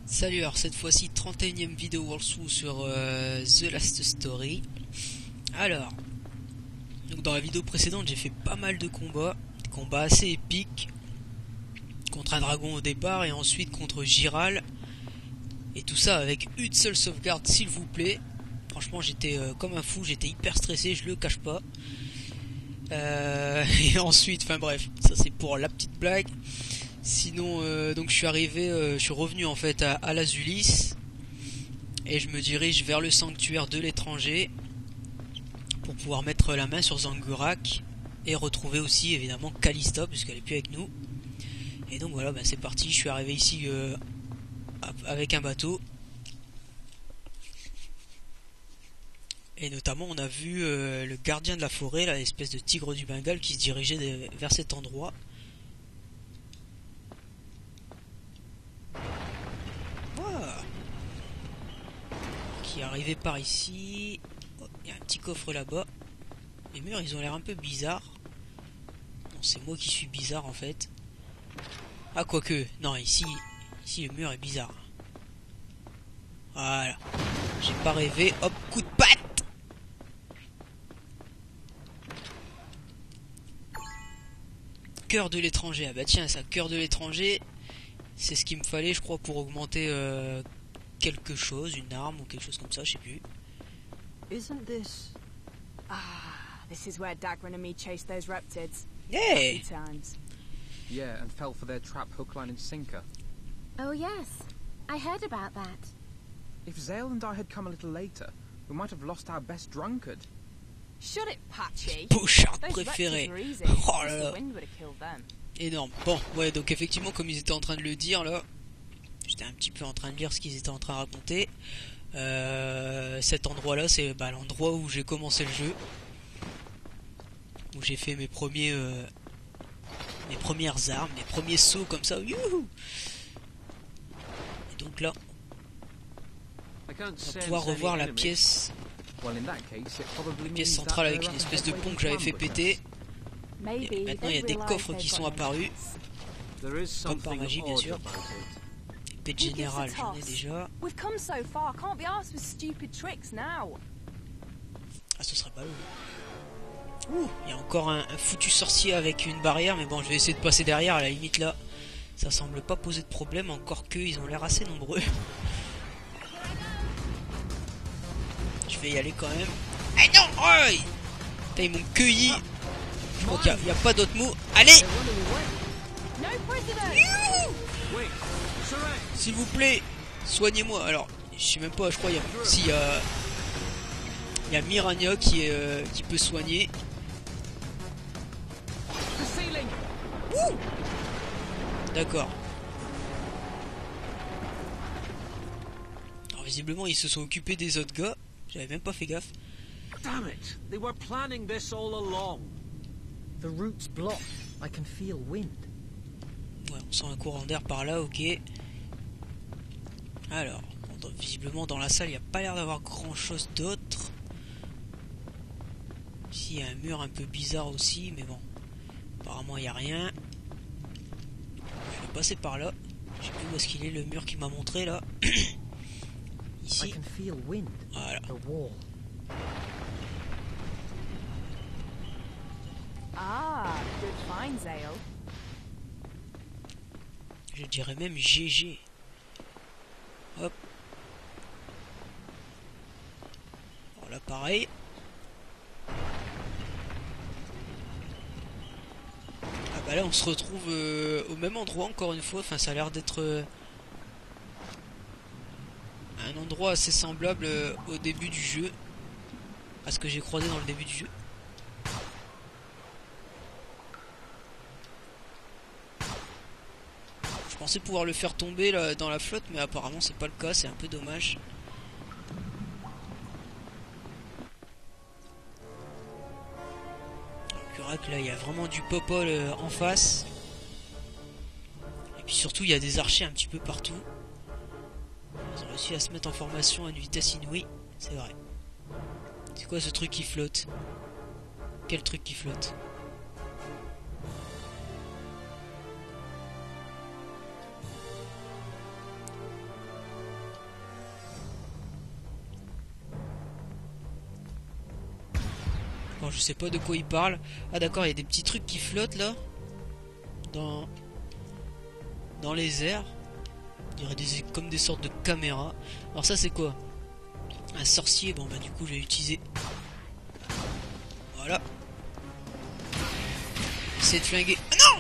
Salut, alors cette fois-ci 31ème vidéo walkthrough sur The Last Story. Alors, donc dans la vidéo précédente j'ai fait pas mal de combats, des combats assez épiques, contre un dragon au départ et ensuite contre Giral. Et tout ça avec une seule sauvegarde s'il vous plaît. Franchement j'étais comme un fou, j'étais hyper stressé, je le cache pas. Et ensuite, enfin bref, ça c'est pour la petite blague. Sinon, donc je suis revenu en fait à l'Azulis et je me dirige vers le sanctuaire de l'étranger pour pouvoir mettre la main sur Zangurak et retrouver aussi évidemment Calista puisqu'elle est plus avec nous. Et donc voilà, c'est parti. Je suis arrivé ici avec un bateau et notamment on a vu le gardien de la forêt, l'espèce de tigre du Bengale qui se dirigeait vers cet endroit. Qui est arrivé par ici. Oh, il y a un petit coffre là-bas. Les murs ils ont l'air un peu bizarres. Non, c'est moi qui suis bizarre en fait. Ah, quoique, non, ici le mur est bizarre. Voilà. J'ai pas rêvé. Hop, coup de patte. Cœur de l'étranger. Ah bah tiens, ça, cœur de l'étranger. C'est ce qu'il me fallait, je crois, pour augmenter quelque chose, une arme ou quelque chose comme ça, je sais plus. Isn't this? Ah, this is where Dagran and me chased those reptids. Hey! Happy times. Yeah, and fell for their trap, hook, line, and sinker. Oh yes, I heard about that. If Zale and I had come a little later, we might have lost our best drunkard. Shut it, Patchy. Pochard Those préféré. reptids were easy. Oh là Just là. the wind would have killed them. Énorme. Bon, ouais, donc effectivement, comme ils étaient en train de le dire là, j'étais un petit peu en train de lire ce qu'ils étaient en train de raconter. Cet endroit-là, c'est l'endroit où j'ai commencé le jeu, où j'ai fait mes premières armes, mes premiers sauts comme ça. Youhou! Et donc là, on va pouvoir revoir la pièce centrale avec une espèce de pont que j'avais fait péter. Et maintenant, il y a des coffres qui sont apparus, comme par magie, bien sûr. Épée de général, j'en ai déjà. We've come so far, can't be arsed with stupid tricks now. Ah, ce serait pas lourd. Ouh, il y a encore un foutu sorcier avec une barrière, mais bon, je vais essayer de passer derrière, à la limite là. Ça semble pas poser de problème, encore que ils ont l'air assez nombreux. Je vais y aller quand même. Ah non! Oh, putain, ils m'ont cueilli. Je crois qu'il n'y a pas d'autre mot. Allez! No prisoners. S'il vous plaît, soignez-moi. Alors, je sais même pas, je crois il y a Mirania qui peut soigner. D'accord. Alors visiblement ils se sont occupés des autres gars. J'avais même pas fait gaffe. Damn it! They were planning this all along. The route's blocked. I can feel wind. Ouais, on sent un courant d'air par là, ok. Alors, visiblement dans la salle il n'y a pas l'air d'avoir grand chose d'autre. Ici il y a un mur un peu bizarre aussi, mais bon. Apparemment il n'y a rien. Je vais passer par là. Je sais plus où est-ce qu'il est le mur qui m'a montré là. Ici. I can feel wind. Voilà. The wall. Ah, good find, Zale. Je dirais même GG. Hop. Bon là pareil. Ah bah là on se retrouve au même endroit encore une fois. Enfin ça a l'air d'être un endroit assez semblable au début du jeu. À ce que j'ai croisé dans le début du jeu. Je pensais pouvoir le faire tomber là, dans la flotte, mais apparemment c'est pas le cas, c'est un peu dommage. Donc là il y a vraiment du popol en face. Et puis surtout il y a des archers un petit peu partout. Ils ont réussi à se mettre en formation à une vitesse inouïe, c'est vrai. C'est quoi ce truc qui flotte? Quel truc qui flotte? D'accord, je sais pas de quoi il parle. Ah d'accord, il y a des petits trucs qui flottent là. Dans les airs. Il y aurait comme des sortes de caméras. Alors ça c'est quoi? Un sorcier. Bon bah du coup je vais utiliser. Voilà. Essayer de flinguer. Ah non!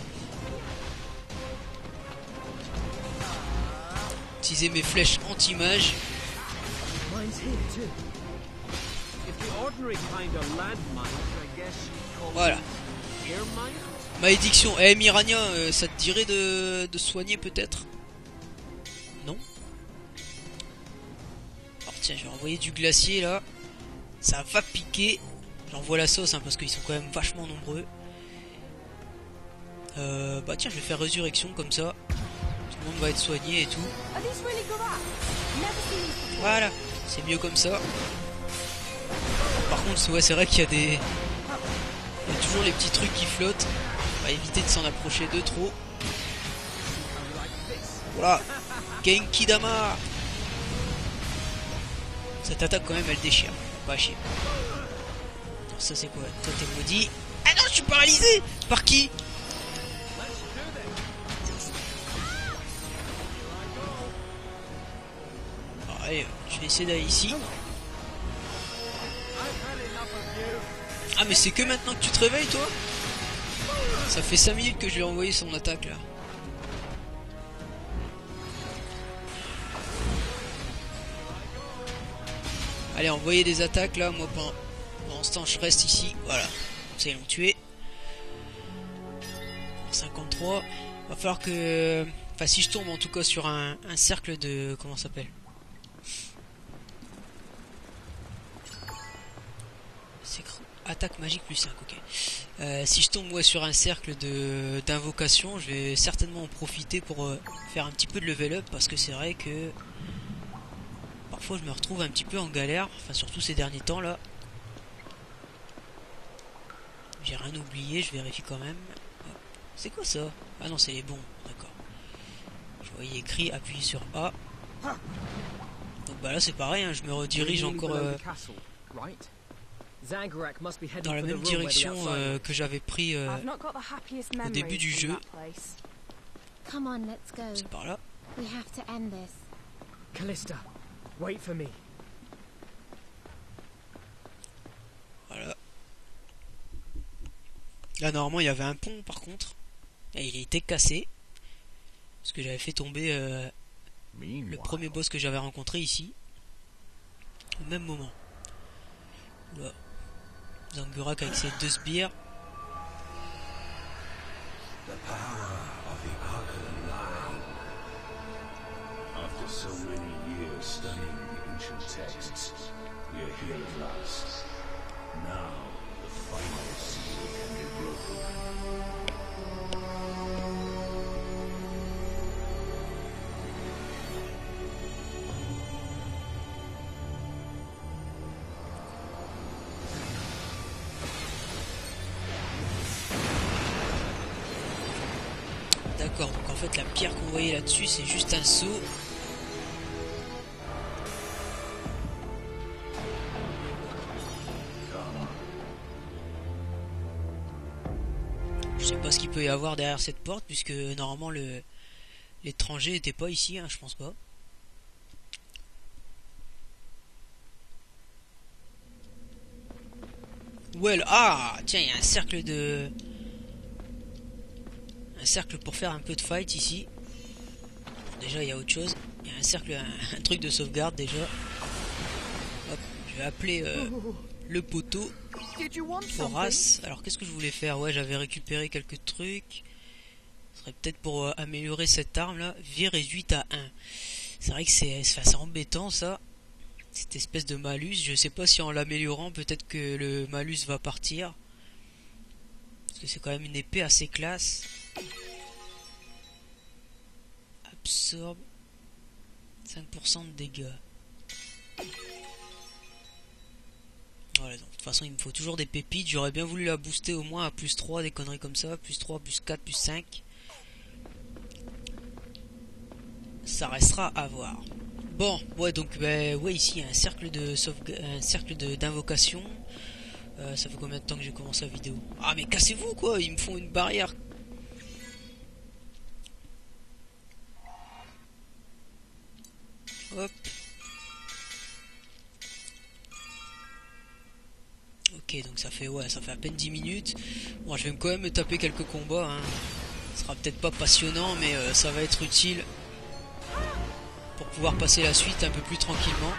Utiliser mes flèches anti-mage. Mine's here too. If the ordinary kind of landmines, I guess you'd call Voilà. them air mines? Malédiction. Eh Mirania, ça te dirait de soigner peut-être? Non? Alors tiens, je vais envoyer du glacier là. Ça va piquer. J'envoie la sauce hein, parce qu'ils sont quand même vachement nombreux. Bah tiens, je vais faire résurrection comme ça. Tout le monde va être soigné et tout. Are these really good apps? Never seen these before. Voilà, c'est mieux comme ça. Par contre, ouais, c'est vrai qu'il y a des... Il y a toujours les petits trucs qui flottent. On va éviter de s'en approcher de trop. Voilà. Genki Dama. Cette attaque quand même elle déchire. Pas chier. Alors, ça c'est quoi? Toi t'es maudit. Ah non, je suis paralysé. Par qui? Alors, allez, je vais essayer d'aller ici. Ah mais c'est que maintenant que tu te réveilles toi? Ça fait 5 minutes que je lui ai envoyé son attaque là. Allez, envoyez des attaques là, moi pendant ce temps je reste ici, voilà. Comme ça ils l'ont tué. 53. Va falloir que... Enfin si je tombe en tout cas sur un cercle de... Comment ça s'appelle? Attaque magique plus 5, ok. Si je tombe sur un cercle d'invocation, je vais certainement en profiter pour faire un petit peu de level up parce que c'est vrai que parfois je me retrouve un petit peu en galère, enfin surtout ces derniers temps là. J'ai rien oublié, je vérifie quand même. C'est quoi ça? Ah non, c'est les bons, d'accord. Je voyais écrit appuyer sur A. Donc bah là c'est pareil, hein, je me redirige encore Zagrak must be heading dans la for the même room where the direction outside que j'avais pris I've not got the happiest au début memories du from jeu. that place. Come on, let's go. C'est par là. We have to end this. Callista, wait for me. Voilà. Là normalement il y avait un pont par contre. Et il était cassé. Parce que j'avais fait tomber le premier boss que j'avais rencontré ici. Au même moment. Oula. Zangurak avec ses 2 sbires. After so many years studying the ancient texts, we are here at last. Now, the final seal can be broken. D'accord, donc en fait la pierre qu'on voyait là-dessus c'est juste un seau. Je sais pas ce qu'il peut y avoir derrière cette porte puisque normalement l'étranger n'était pas ici, hein, je pense pas. Well, ah tiens, il y a un cercle de... Un cercle pour faire un peu de fight ici. Bon, déjà il y a autre chose. Il y a un cercle, un truc de sauvegarde déjà. Hop, je vais appeler le poteau. Horace. Alors qu'est-ce que je voulais faire? Ouais, j'avais récupéré quelques trucs. Ce serait peut-être pour améliorer cette arme là. Vie réduite à 1. C'est vrai que c'est assez embêtant ça. Cette espèce de malus. Je sais pas si en l'améliorant peut-être que le malus va partir. Parce que c'est quand même une épée assez classe. Absorbe 5% de dégâts. Voilà, donc de toute façon il me faut toujours des pépites. J'aurais bien voulu la booster au moins à plus 3, des conneries comme ça. Plus 3, plus 4, plus 5. Ça restera à voir. Bon, ouais, donc ouais, ici il y a un cercle de d'invocation. Ça fait combien de temps que j'ai commencé la vidéo? Ah mais cassez-vous quoi, ils me font une barrière. Hop. Ok, donc ça fait à peine 10 minutes. Bon, je vais quand même me taper quelques combats, hein. Ce sera peut-être pas passionnant, mais ça va être utile pour pouvoir passer la suite un peu plus tranquillement.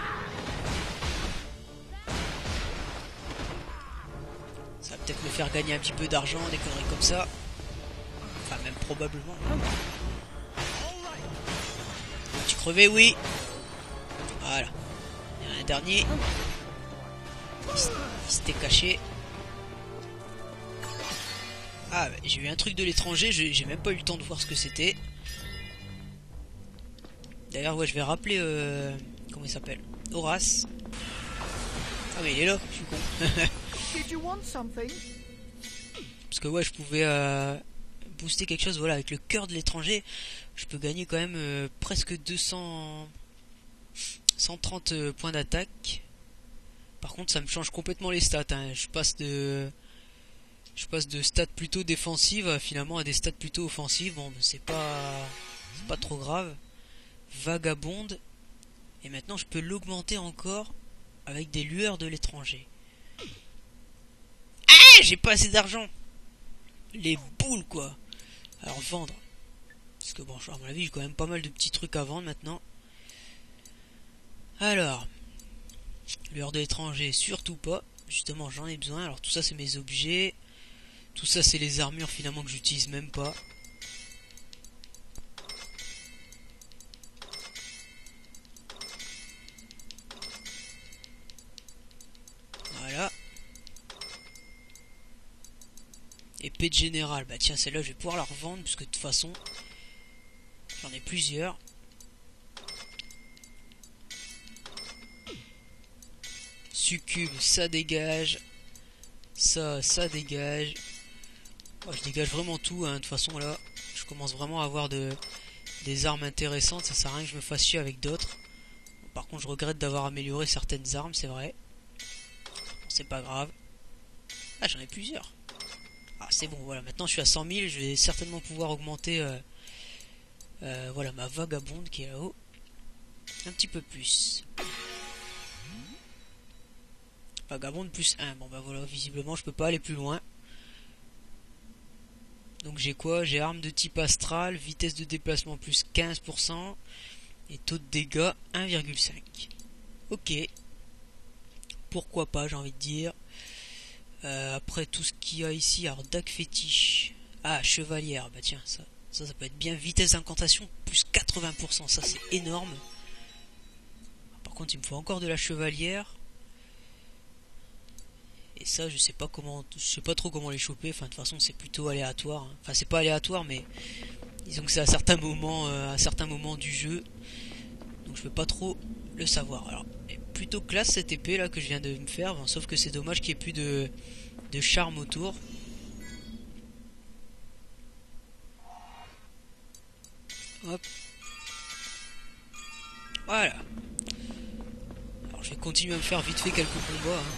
Ça va peut-être me faire gagner un petit peu d'argent, des conneries comme ça. Enfin, même probablement. Tu crevais, oui. Voilà. Il y en a un dernier. Il s'était caché. Ah, j'ai eu un truc de l'étranger, j'ai même pas eu le temps de voir ce que c'était. D'ailleurs, ouais, je vais rappeler... comment il s'appelle? Horace. Ah mais il est là, je suis con. Did you want something? Parce que ouais, je pouvais booster quelque chose, voilà, avec le cœur de l'étranger. Je peux gagner quand même presque 130 points d'attaque. Par contre, ça me change complètement les stats, hein. Je passe de stats plutôt défensives finalement à des stats plutôt offensives. Bon, c'est pas trop grave. Vagabonde. Et maintenant, je peux l'augmenter encore avec des lueurs de l'étranger. Ah, j'ai pas assez d'argent. Les boules, quoi. Alors, vendre. Parce que bon, à mon avis, j'ai quand même pas mal de petits trucs à vendre maintenant. Alors, lueurs de l'étranger, surtout pas. Justement, j'en ai besoin. Alors, tout ça, c'est mes objets. Tout ça, c'est les armures finalement que j'utilise même pas. Voilà. Épée de général. Bah tiens, celle-là, je vais pouvoir la revendre puisque de toute façon, j'en ai plusieurs. Succube, ça dégage. Ça dégage. Ouais, je dégage vraiment tout, hein. De toute façon, là, je commence vraiment à avoir des armes intéressantes. Ça sert à rien que je me fasse chier avec d'autres. Par contre, je regrette d'avoir amélioré certaines armes, c'est vrai. Bon, c'est pas grave. Ah, j'en ai plusieurs. Ah, c'est bon, voilà. Maintenant, je suis à 100 000. Je vais certainement pouvoir augmenter voilà, ma vagabonde qui est là-haut. Un petit peu plus. Vagabonde plus 1. Bon, bah voilà, visiblement, je peux pas aller plus loin. Donc j'ai quoi? J'ai arme de type astral, vitesse de déplacement plus 15% et taux de dégâts 1,5. Ok. Pourquoi pas, j'ai envie de dire. Après tout ce qu'il y a ici, alors dague fétiche. Ah, chevalière, bah tiens, ça peut être bien. Vitesse d'incantation plus 80%, ça c'est énorme. Par contre, il me faut encore de la chevalière. Et ça, je sais pas trop comment les choper. Enfin, de toute façon, c'est plutôt aléatoire, hein. Enfin, c'est pas aléatoire, mais disons que c'est à certains moments du jeu. Donc, je peux pas trop le savoir. Alors, plutôt classe cette épée là que je viens de me faire. Bon, sauf que c'est dommage qu'il n'y ait plus de charme autour. Hop. Voilà. Alors, je vais continuer à me faire vite fait quelques combats, hein.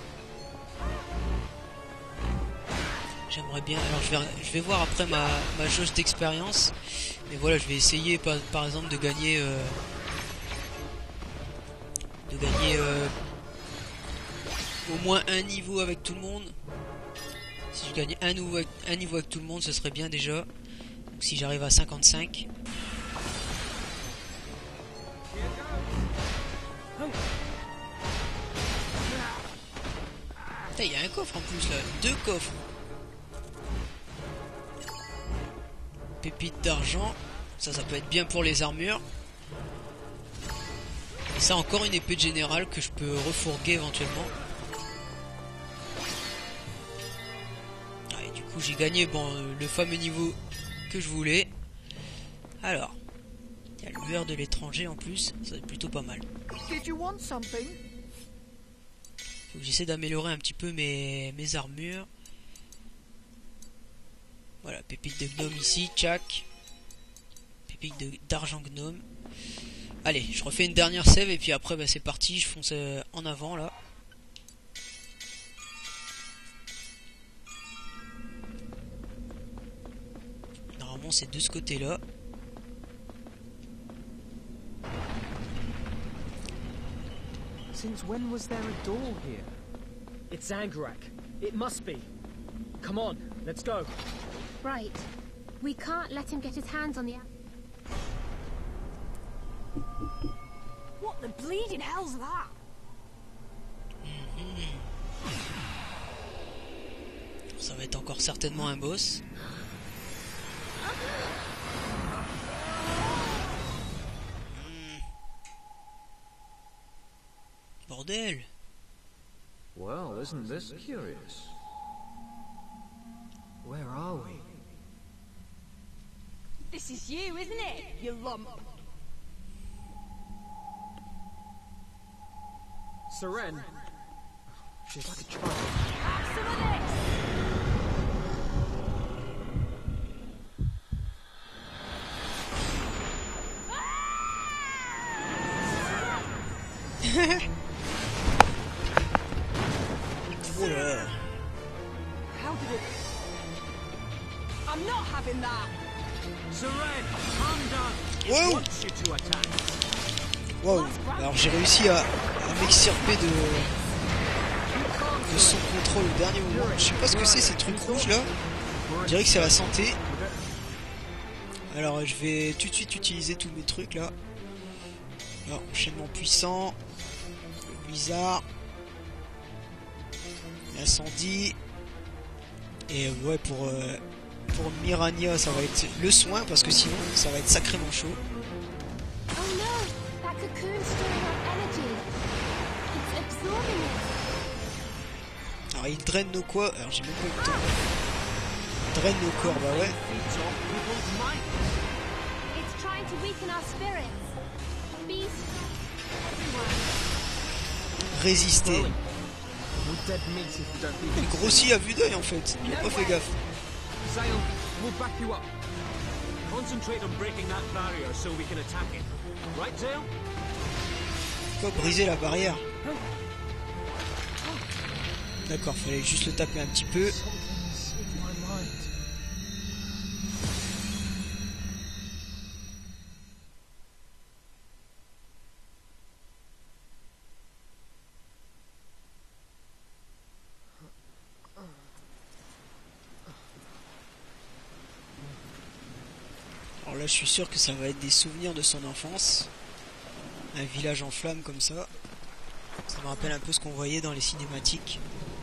J'aimerais bien, alors je vais voir après ma jauge d'expérience, mais voilà, je vais essayer par exemple de gagner au moins un niveau avec tout le monde. Si je gagne un niveau avec tout le monde, ce serait bien déjà. Donc si j'arrive à 55. Il y a un coffre en plus là, 2 coffres. Pépite d'argent, ça peut être bien pour les armures. Et ça, encore une épée de général que je peux refourguer éventuellement. Ah, et du coup j'ai gagné le fameux niveau que je voulais. Alors, il y a le lueur de l'étranger en plus, ça va être plutôt pas mal. Did you want something? Faut que j'essaie d'améliorer un petit peu mes armures. Voilà, pépite de gnome ici, tchac. Pépite d'argent gnome. Allez, je refais une dernière save et puis après bah, c'est parti, je fonce en avant là. normalement c'est de ce côté-là. Since when was there a door here? It's Angarak. It must be. Come on, let's go. Right. We can't let him get his hands on the... What the bleeding hell's that? Ça va être encore certainement un boss. Bordel. Well, isn't this curious? Where are we? This is you, isn't it? You lump. Seren. She's like a child. Have some of this! Oh là. How did it... I'm not having that! Seren, calm down. It Whoa. wants you to attack. Wow. Alors j'ai réussi à m'extirper de son contrôle au dernier moment. Je sais pas ce que c'est ces trucs rouges là. Je dirais que c'est la santé. Alors je vais tout de suite utiliser tous mes trucs là. Alors, enchaînement puissant. Le blizzard. L'incendie. Et ouais pour Mirania ça va être le soin parce que sinon ça va être sacrément chaud. Oh no! That cocoon's storing up energy. It's absorbing it. Alors il draine nos quoi? Alors j'ai même pas eu le temps. Il draine nos corps, bah ouais. Feeds off people's minds. It's trying to weaken our spirits. Be strong, everyone. Résister. We're dead meat if you don't leave. Il grossit à vue d'œil en fait. J'ai pas fait gaffe. Zale, we'll back you up. Concentrate on breaking that barrier so we can attack it. Right, Zale? Quoi briser la barrière? D'accord, fallait juste le taper un petit peu. Something's in my mind. Alors là je suis sûr que ça va être des souvenirs de son enfance. Un village en flammes comme ça. Ça me rappelle un peu ce qu'on voyait dans les cinématiques.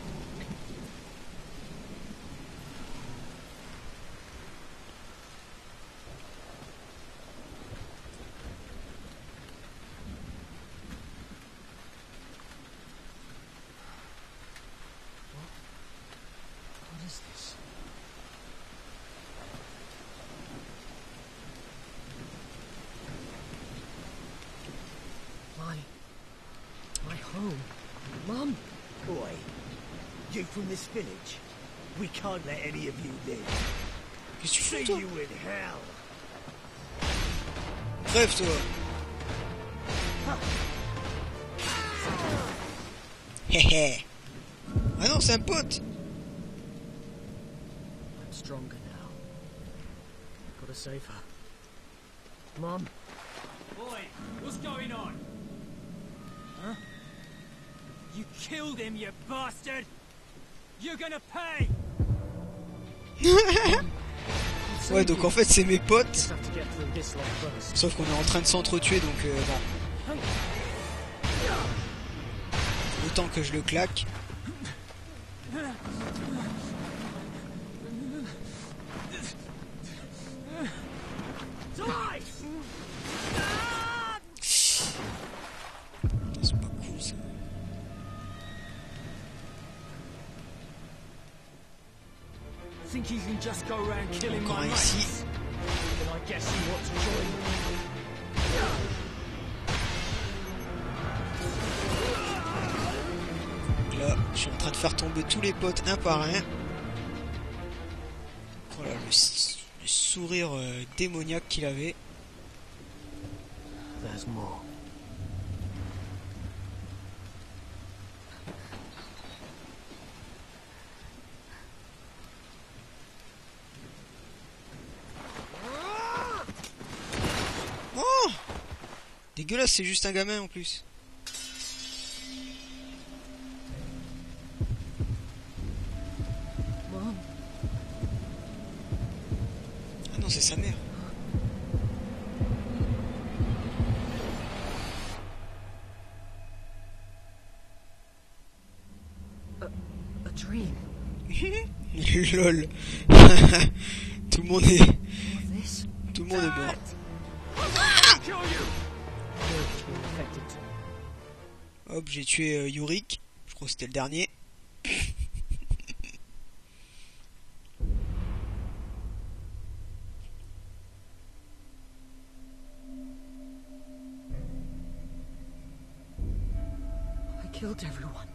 What is this? My home. Mum! Boy, you from this village? We can't let any of you live. Qu'est-ce que tu See fais toi? you in hell. Crève toi. Hehe. Ah non c'est un pote. I'm stronger now. Gotta save her. Mom, Boy, what's going on? Huh? You killed him, you bastard! You're gonna pay! Ouais donc en fait c'est mes potes. just have to get through this lot first. Sauf qu'on est en train de s'entretuer donc bon. Autant que je le claque. C'est pas cool ça. Think you can just go around killing Encore my un mates? ici. Then I guess you want to join me. Donc là, je suis en train de faire tomber tous les potes un par un. Voilà le sourire démoniaque qu'il avait. There's more. Dégueulasse, c'est juste un gamin en plus. Mom. Ah non, c'est sa mère. A dream. Lol. Tout le monde est... This? Tout le monde est mort. Hop, j'ai tué Yorick. Je crois que c'était le dernier. I killed everyone.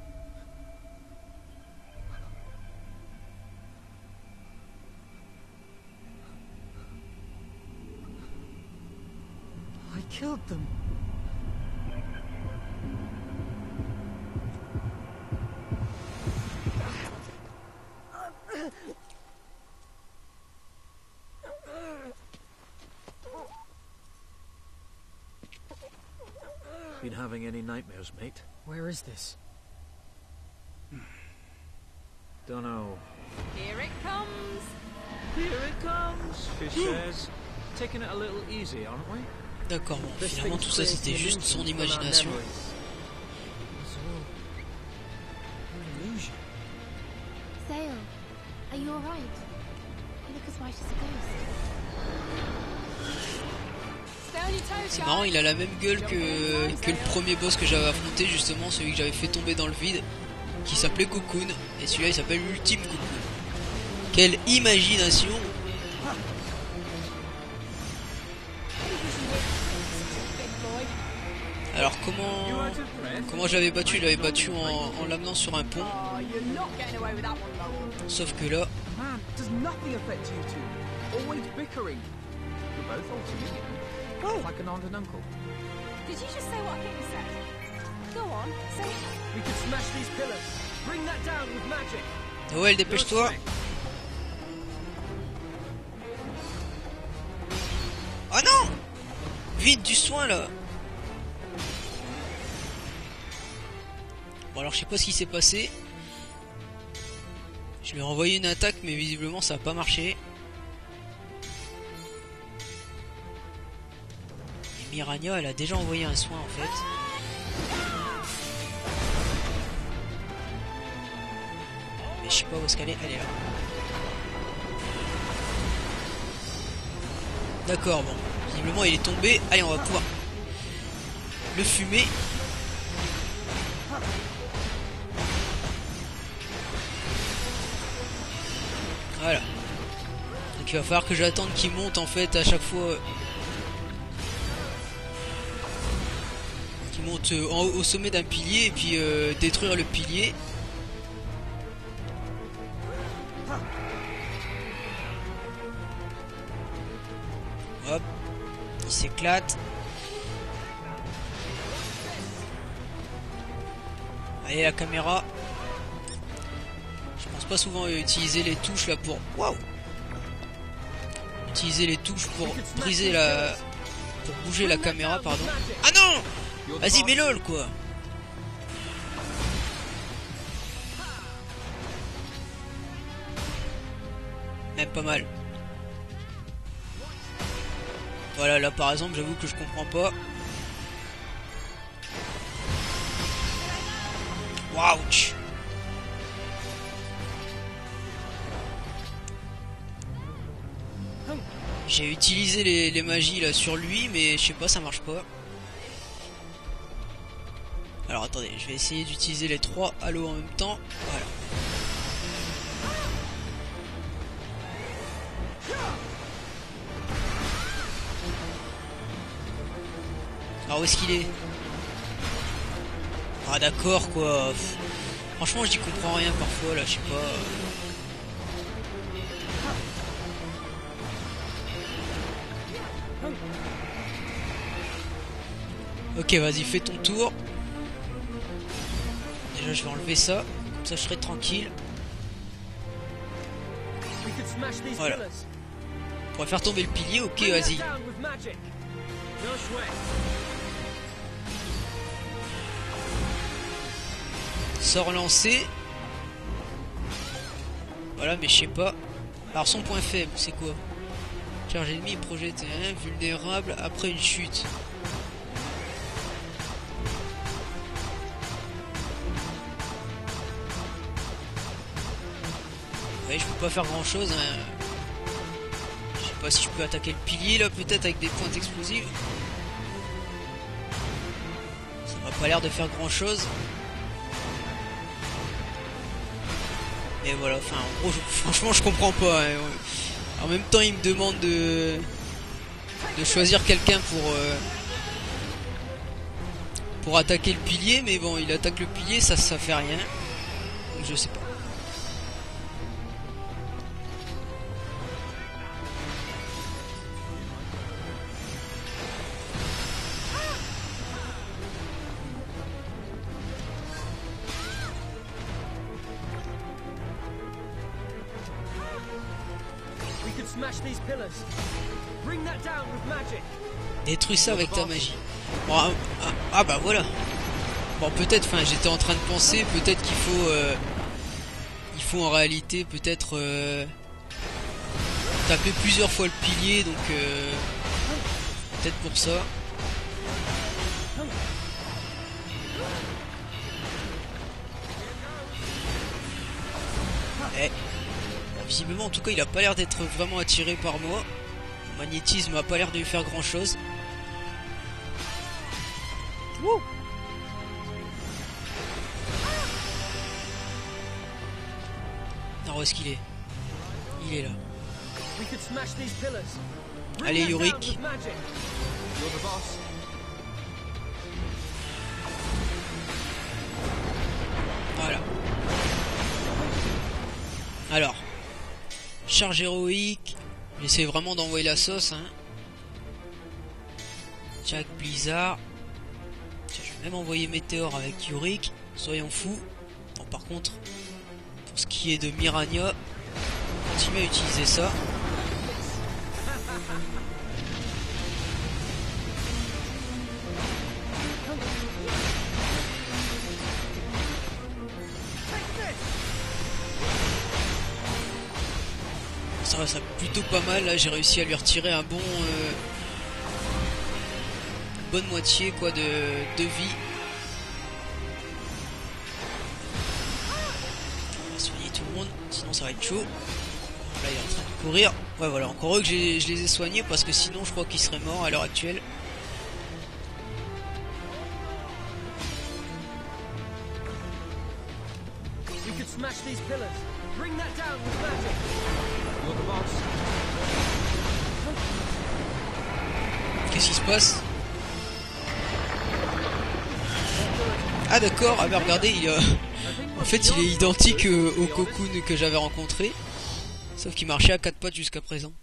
I killed them. Been having any nightmares, mate? Where is this? Dunno. Here it comes. Here it comes, Fish says. Taking it a little easy, aren't we? D'accord, bon, finalement tout ça c'était juste son imagination. Zale, are you alright? You look as white as a ghost. Stay on your toes, C'est guys. marrant, il a la même gueule que le premier boss que j'avais affronté justement, celui que j'avais fait tomber dans le vide, qui s'appelait Cocoon, et celui-là il s'appelle Ultime Cocoon. Quelle imagination! Alors comment je l'avais battu? Je l'avais battu en l'amenant sur un pont. Oh, you're not getting away with that one, Logan. Sauf que là, Man, does nothing affect you two? Always bickering. You're both old to me, you know. Like an aunt and uncle. Did you just say what I think you said? Go on, say it. We can smash these pillars. Bring that down with magic. Noël, dépêche-toi! Oh non! Vite, du soin là! Bon alors je sais pas ce qui s'est passé. Je lui ai renvoyé une attaque mais visiblement ça a pas marché. Et Mirania elle a déjà envoyé un soin en fait. Mais je sais pas où est-ce qu'elle est. Elle est là. D'accord, bon. Visiblement il est tombé. Allez, on va pouvoir le fumer. Voilà. Donc il va falloir que j'attende qu'il monte en fait à chaque fois. Qu'il monte au sommet d'un pilier et puis détruire le pilier. Hop. Il s'éclate. Allez la caméra. Je pense pas souvent utiliser les touches là pour... Waouh! Utiliser les touches pour briser la... Pour bouger la caméra, pardon. Ah non! Vas-y, mais lol quoi! Même pas mal. Voilà, là par exemple, j'avoue que je comprends pas. Waouh! J'ai utilisé les magies là sur lui, mais je sais pas, ça marche pas. Alors attendez, je vais essayer d'utiliser les 3 halos en même temps. Voilà. Alors où est-ce qu'il est? Ah d'accord quoi. Franchement je n'y comprends rien parfois là, je sais pas. Ok, vas-y, fais ton tour. Déjà, je vais enlever ça. Comme ça, je serai tranquille. Voilà. On va faire tomber le pilier. Ok, vas-y. Sort lancé. Voilà, mais je sais pas. Alors son point faible, c'est quoi? Charge ennemi projeté, hein, vulnérable après une chute. Ouais, je peux pas faire grand chose. Hein. Je sais pas si je peux attaquer le pilier là, peut-être avec des pointes explosives. Ça m'a pas l'air de faire grand chose. Et voilà, enfin en gros, franchement je comprends pas. Hein. En même temps il me demande de choisir quelqu'un pour attaquer le pilier, mais bon il attaque le pilier, ça fait rien. Donc je sais pas. Détruis ça avec ta magie. Bon, ah bah voilà. Bon peut-être, enfin j'étais en train de penser peut-être qu'il faut en réalité peut-être taper plusieurs fois le pilier, donc peut-être pour ça. Eh. Visiblement en tout cas il a pas l'air d'être vraiment attiré par moi. Le magnétisme a pas l'air de lui faire grand chose. Wouh. Alors où est-ce qu'il est? Il est là. Allez Yorick. Voilà. Alors, charge héroïque. J'essaie vraiment d'envoyer la sauce, hein. Jack Blizzard. Tiens, je vais même envoyer Météore avec Yorick. Soyons fous. Bon, par contre, pour ce qui est de Mirania, continuez à utiliser ça. Ça plutôt pas mal, là j'ai réussi à lui retirer un bon bonne moitié quoi de vie. On va soigner tout le monde, sinon ça va être chaud. Là il est en train de courir. Ouais voilà, encore eux que je les ai soignés parce que sinon je crois qu'il serait mort à l'heure actuelle. We could smash these pillars. Bring that down with magic. Qu'est-ce qui se passe? Ah d'accord, ah bah regardez, en fait il est identique au Cocoon que j'avais rencontré, sauf qu'il marchait à 4 pattes jusqu'à présent.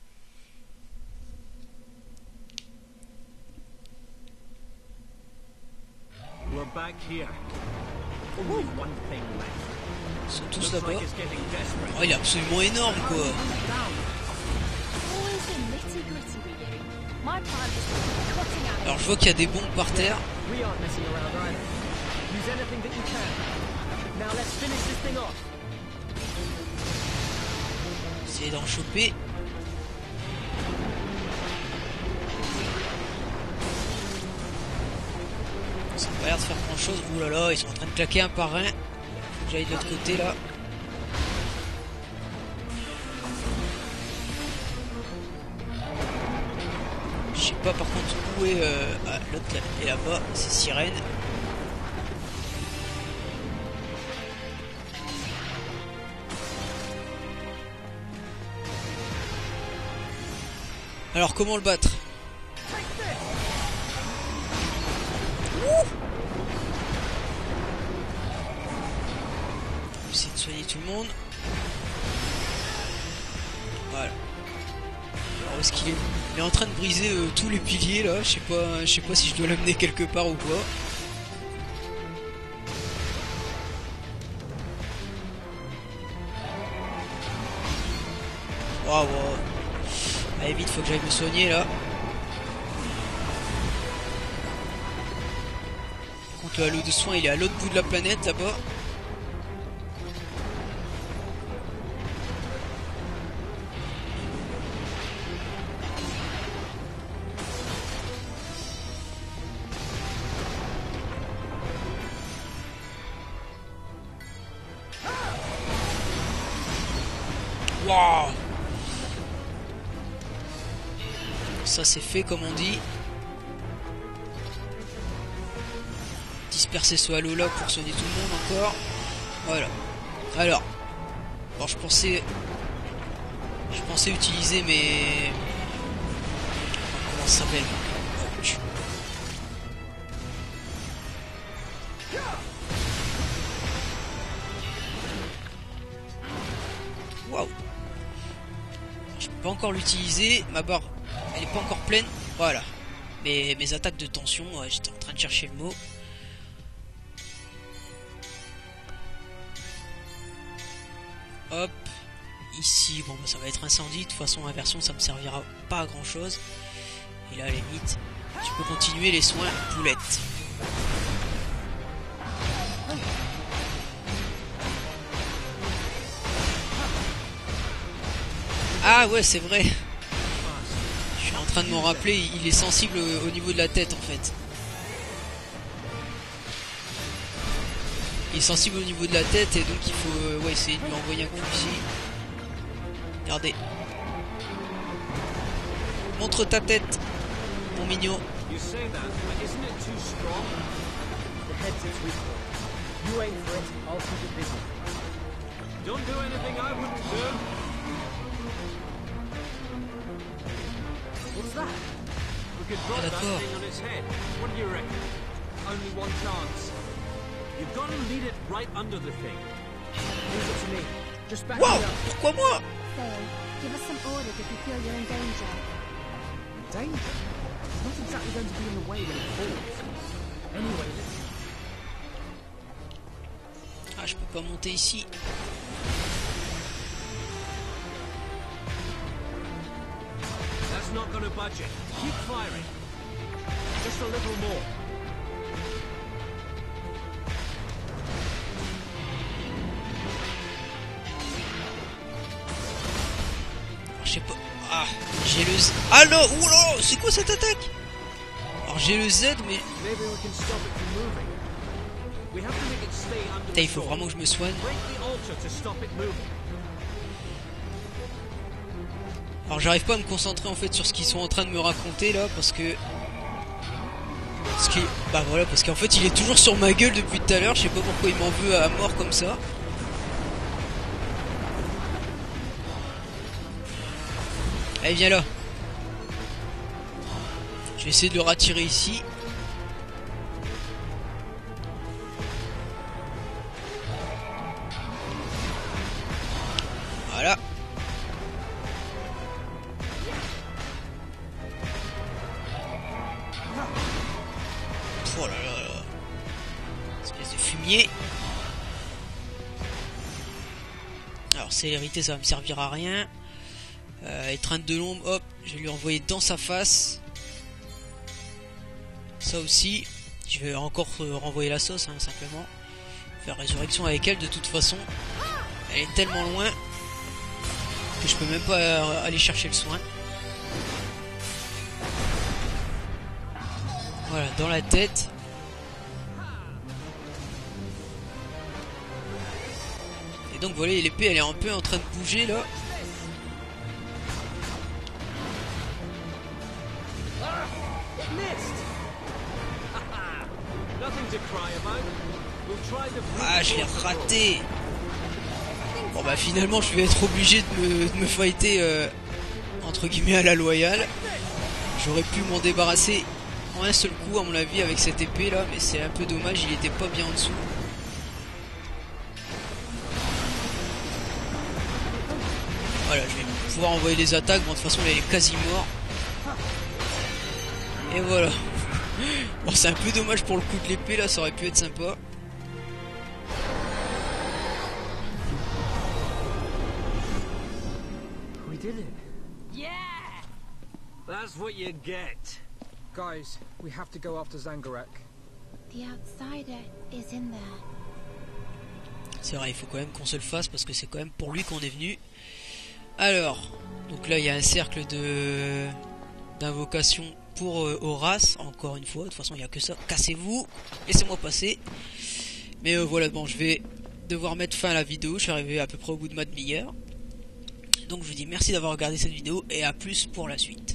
Ils sont tous là-bas. Oh, il est absolument énorme quoi. Alors je vois qu'il y a des bombes par terre. Essayez d'en choper. Ça n'a pas l'air de faire grand chose. Ouh là là, ils sont en train de claquer un par un. Faut que j'aille de l'autre côté là. Je sais pas par contre où est l'autre est là-bas, c'est Sirène. Alors comment le battre? On va essayer de soigner tout le monde. Voilà. Alors où est-ce qu'il est? Il est en train de briser tous les piliers là. Je sais pas si je dois l'amener quelque part ou quoi. Waouh. Allez vite, faut que j'aille me soigner là. contre le halo de soins il est à l'autre bout de la planète là-bas. Waouh! Ça c'est fait comme on dit. Disperser ce halo là pour soigner tout le monde encore. Voilà. Alors. Bon, je pensais utiliser mes... Comment ça s'appelle? Waouh! Je peux pas encore l'utiliser. Ma barre, elle est pas encore pleine. Voilà. Mes attaques de tension, ouais, j'étais en train de chercher le mot. Hop, ici, bon bah, ça va être incendie, de toute façon inversion ça me servira pas à grand chose. Et là à la limite, tu peux continuer les soins poulette. Ah ouais c'est vrai. Je suis en train de m'en rappeler, il est sensible au niveau de la tête en fait. Il est sensible au niveau de la tête et donc il faut ouais, essayer de lui envoyer un coup ici. Regardez. Montre ta tête, mon mignon. You say that, but isn't it too strong? The head's its weak point. You aim for it, I'll keep it busy. Don't do anything I wouldn't do. What's that? We could drop that d'accord. thing on its head. What do you reckon? Only one chance. You've got to lead it right under the thing. Leave it to me. Just back Wow, me up. pourquoi moi? Fail. Give us some orders if you feel you're in danger. Danger? It's not exactly going to be in the way when it falls. Anyway, let's... Ah, je peux pas monter ici. That's not going to budge it. Keep firing. Just a little more. Je sais pas. Ah, j'ai le Z. Ah non, oula, c'est quoi cette attaque? Alors j'ai le Z, mais Maybe we can stop it from moving. We have to make it stay under putain, the il faut sword. vraiment que je me soigne. Break the altar to stop it moving. Alors j'arrive pas à me concentrer en fait sur ce qu'ils sont en train de me raconter là parce que bah voilà, parce qu'en fait il est toujours sur ma gueule depuis tout à l'heure. Je sais pas pourquoi il m'en veut à mort comme ça. Allez, viens là. Je vais essayer de le rattirer ici. Voilà. Oh là là là. Espèce de fumier. Alors célérité ça va me servir à rien. Étreinte de l'ombre, hop, je vais lui envoyer dans sa face. Ça aussi, je vais encore renvoyer la sauce, hein, simplement. Faire résurrection avec elle, de toute façon. Elle est tellement loin que je peux même pas aller chercher le soin. Voilà, dans la tête. Et donc voilà, l'épée elle est un peu en train de bouger là. Ah, je l'ai raté. Bon bah finalement je vais être obligé de me fighter entre guillemets à la loyale. J'aurais pu m'en débarrasser en un seul coup à mon avis avec cette épée là, mais c'est un peu dommage, il était pas bien en dessous. Voilà, je vais pouvoir envoyer les attaques. Bon, de toute façon là il est quasi mort. Et voilà. Bon, c'est un peu dommage pour le coup de l'épée là, ça aurait pu être sympa. We did it. Yeah! That's what you get. Guys, we have to go after Zangarak. The outsider is in there. C'est vrai, il faut quand même qu'on se le fasse parce que c'est quand même pour lui qu'on est venu. Alors, donc là il y a un cercle d'invocation pour Horace, encore une fois. De toute façon il n'y a que ça. Cassez-vous, laissez-moi passer. Mais voilà, bon, je vais devoir mettre fin à la vidéo. Je suis arrivé à peu près au bout de ma demi-heure. Donc je vous dis merci d'avoir regardé cette vidéo et à plus pour la suite.